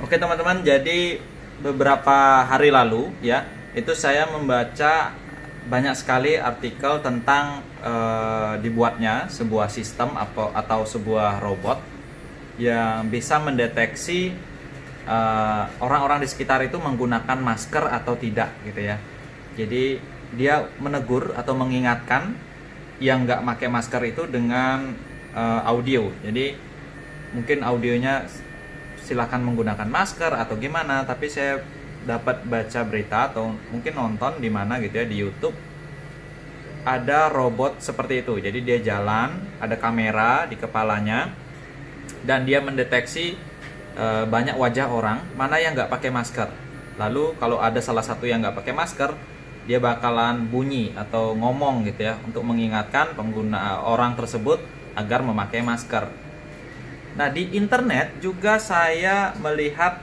Oke teman-teman, jadi beberapa hari lalu ya, itu saya membaca banyak sekali artikel tentang dibuatnya sebuah sistem atau sebuah robot yang bisa mendeteksi orang-orang di sekitar itu menggunakan masker atau tidak gitu ya. Jadi dia menegur atau mengingatkan yang nggak pakai masker itu dengan audio. Jadi mungkin audionya silakan menggunakan masker atau gimana, tapi saya dapat baca berita atau mungkin nonton di mana gitu ya, di YouTube ada robot seperti itu. Jadi dia jalan, ada kamera di kepalanya dan dia mendeteksi banyak wajah orang mana yang nggak pakai masker. Lalu kalau ada salah satu yang nggak pakai masker, dia bakalan bunyi atau ngomong gitu ya untuk mengingatkan pengguna orang tersebut agar memakai masker. Nah, di internet juga saya melihat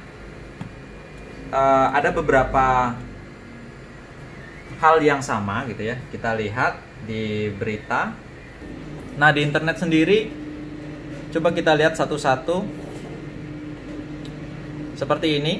ada beberapa hal yang sama gitu ya. Kita lihat di berita. Nah, di internet sendiri coba kita lihat satu-satu. Seperti ini.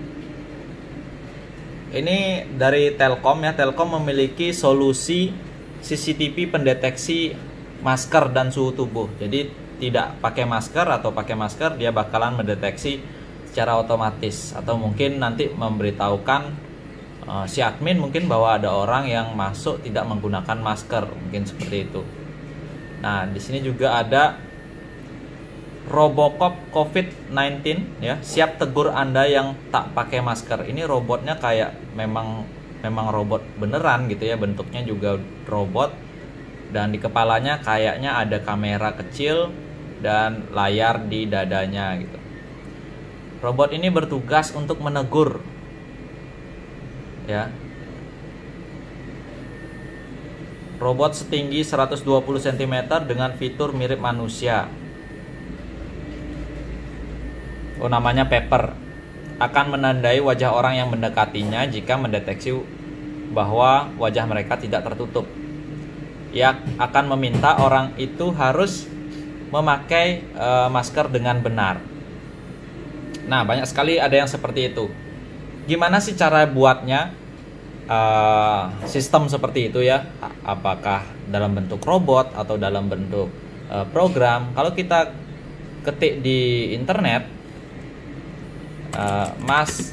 Ini dari Telkom ya. Telkom memiliki solusi CCTV pendeteksi masker dan suhu tubuh. Jadi tidak pakai masker atau pakai masker, dia bakalan mendeteksi secara otomatis, atau mungkin nanti memberitahukan si admin mungkin bahwa ada orang yang masuk tidak menggunakan masker, mungkin seperti itu. Nah, di sini juga ada Robocop COVID-19 ya, siap tegur Anda yang tak pakai masker. Ini robotnya kayak memang robot beneran gitu ya, bentuknya juga robot, dan di kepalanya kayaknya ada kamera kecil dan layar di dadanya gitu. Robot ini bertugas untuk menegur ya. Robot setinggi 120 cm dengan fitur mirip manusia. Oh, namanya Pepper. Akan menandai wajah orang yang mendekatinya jika mendeteksi bahwa wajah mereka tidak tertutup. Ia akan meminta orang itu harus memakai masker dengan benar. Nah, banyak sekali ada yang seperti itu. Gimana sih cara buatnya sistem seperti itu ya? Apakah dalam bentuk robot atau dalam bentuk program? Kalau kita ketik di internet mass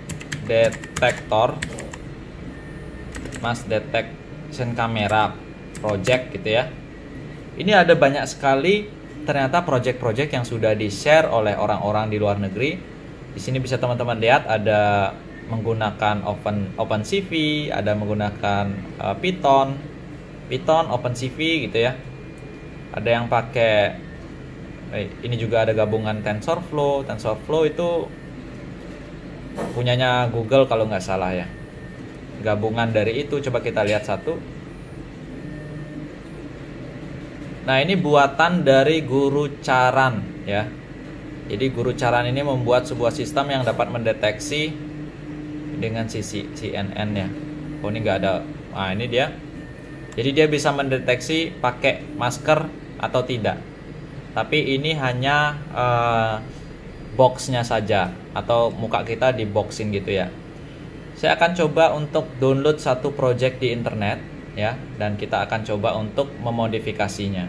detection camera project gitu ya. Ini ada banyak sekali ternyata project-project yang sudah di-share oleh orang-orang di luar negeri. Di sini bisa teman-teman lihat ada menggunakan OpenCV, ada menggunakan Python, OpenCV gitu ya. Ada yang pakai ini juga ada gabungan TensorFlow. TensorFlow itu punyanya Google kalau nggak salah ya. Gabungan dari itu, coba kita lihat satu. Nah, ini buatan dari Guru Charan ya. Jadi Guru Charan ini membuat sebuah sistem yang dapat mendeteksi dengan CNN ya. Oh, ini nggak ada. Nah, ini dia. Jadi dia bisa mendeteksi pakai masker atau tidak. Tapi ini hanya boxnya saja, atau muka kita di boxin gitu ya. Saya akan coba untuk download satu project di internet ya, dan kita akan coba untuk memodifikasinya.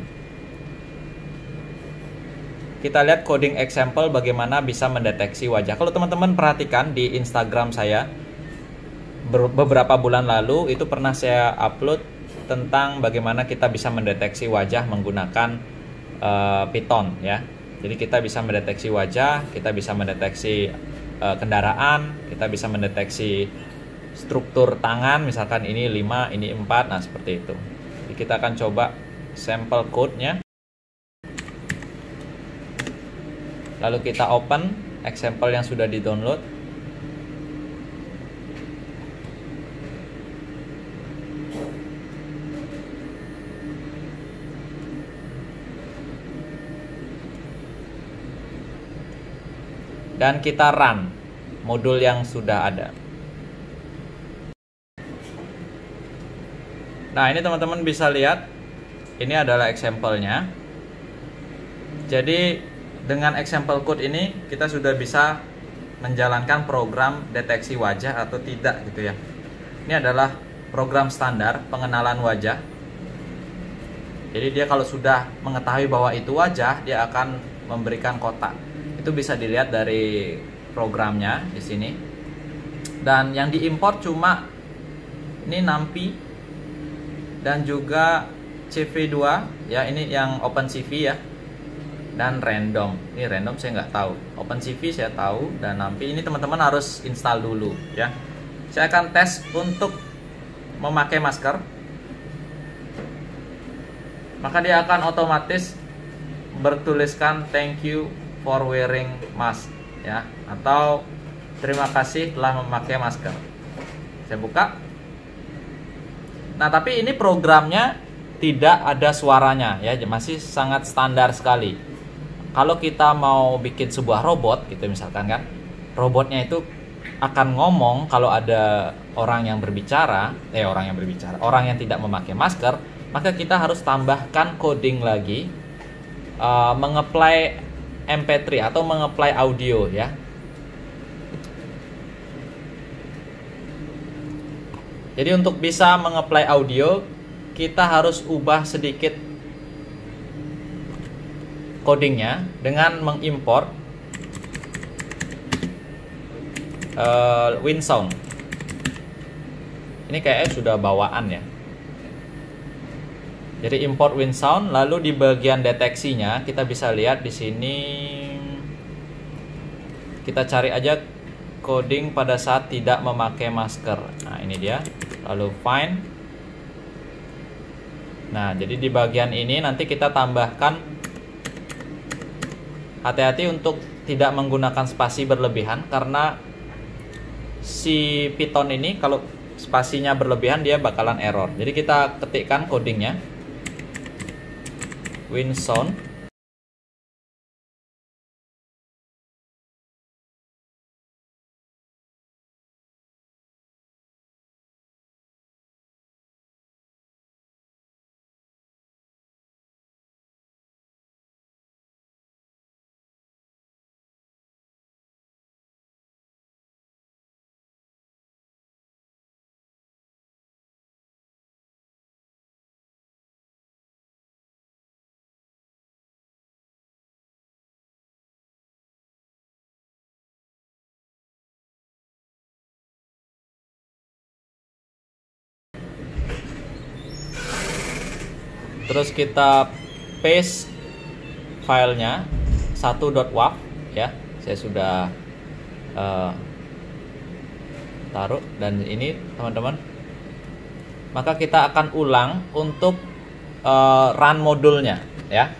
Kita lihat coding example bagaimana bisa mendeteksi wajah. Kalau teman-teman perhatikan di Instagram saya beberapa bulan lalu itu pernah saya upload tentang bagaimana kita bisa mendeteksi wajah menggunakan Python ya. Jadi kita bisa mendeteksi wajah, kita bisa mendeteksi kendaraan, kita bisa mendeteksi struktur tangan, misalkan ini 5, ini 4, nah seperti itu. Jadi kita akan coba sampel code-nya. Lalu kita open example yang sudah di-download. Dan kita run modul yang sudah ada. Nah, ini teman-teman bisa lihat, ini adalah example-nya. Jadi dengan example code ini kita sudah bisa menjalankan program deteksi wajah atau tidak gitu ya. Ini adalah program standar pengenalan wajah. Jadi dia kalau sudah mengetahui bahwa itu wajah, dia akan memberikan kotak. Itu bisa dilihat dari programnya di sini. Dan yang diimport cuma ini NumPy dan juga CV2 ya, ini yang OpenCV ya, dan random. Ini random saya nggak tahu. OpenCV saya tahu, dan NumPy ini teman-teman harus install dulu ya. Saya akan tes untuk memakai masker. Maka dia akan otomatis bertuliskan thank you for wearing mask ya, atau terima kasih telah memakai masker. Saya buka. Nah, tapi ini programnya tidak ada suaranya ya, masih sangat standar sekali. Kalau kita mau bikin sebuah robot gitu misalkan kan, robotnya itu akan ngomong kalau ada orang yang tidak memakai masker, maka kita harus tambahkan coding lagi, mengapply MP3 atau mengapply audio ya. Jadi untuk bisa mengapply audio, kita harus ubah sedikit codingnya dengan mengimport WinSound. Ini kayaknya sudah bawaan ya. Jadi import WinSound, lalu di bagian deteksinya kita bisa lihat di sini. Kita cari aja coding pada saat tidak memakai masker. Nah, ini dia. Lalu find. Nah, jadi di bagian ini nanti kita tambahkan, hati-hati untuk tidak menggunakan spasi berlebihan, karena si Python ini kalau spasinya berlebihan dia bakalan error. Jadi kita ketikkan codingnya WinSound. Terus kita paste filenya 1.wav ya. Saya sudah taruh, dan ini teman-teman. Maka kita akan ulang untuk run modulnya ya.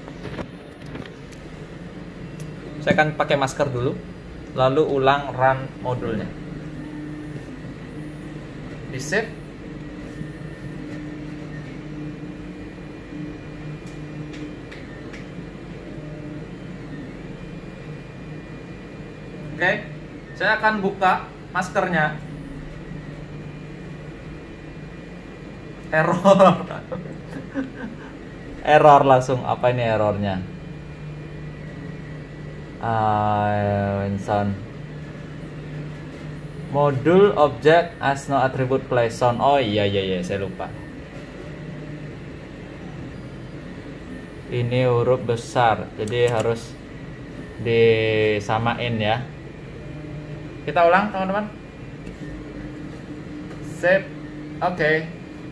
Saya akan pakai masker dulu, lalu ulang run modulnya. Di save. Oke, saya akan buka maskernya. Error. Error langsung. Apa ini errornya? WinSound. Modul object as no attribute play sound. Oh iya, saya lupa. Ini huruf besar, jadi harus disamain ya. Kita ulang teman-teman. Save. Oke.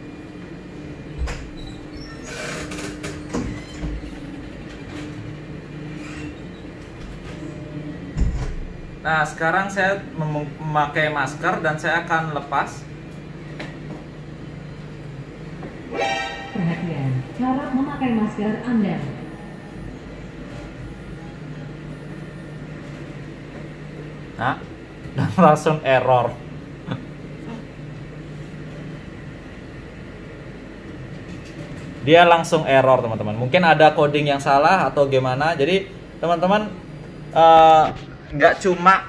Nah, sekarang saya memakai masker dan saya akan lepas. Perhatian, cara memakai masker Anda. Nah, dan langsung error. Dia langsung error teman-teman. Mungkin ada coding yang salah atau gimana. Jadi teman-teman nggak cuma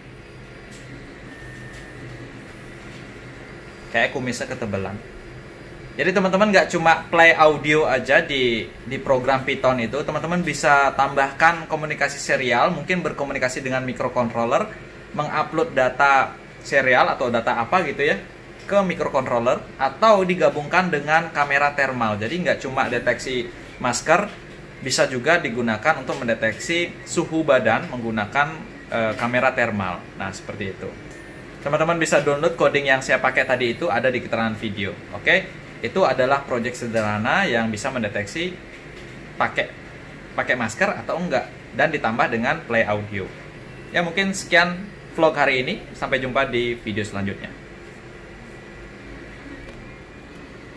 kayak kumisnya ketebalan. Jadi teman-teman nggak cuma play audio aja di program Python itu, teman-teman bisa tambahkan komunikasi serial, mungkin berkomunikasi dengan microcontroller mengupload data serial atau data apa gitu ya ke microcontroller, atau digabungkan dengan kamera thermal. Jadi nggak cuma deteksi masker, bisa juga digunakan untuk mendeteksi suhu badan menggunakan kamera thermal. Nah, seperti itu. Teman-teman bisa download coding yang saya pakai tadi, itu ada di keterangan video. Oke, itu adalah project sederhana yang bisa mendeteksi pakai masker atau enggak, dan ditambah dengan play audio. Ya, mungkin sekian vlog hari ini. Sampai jumpa di video selanjutnya.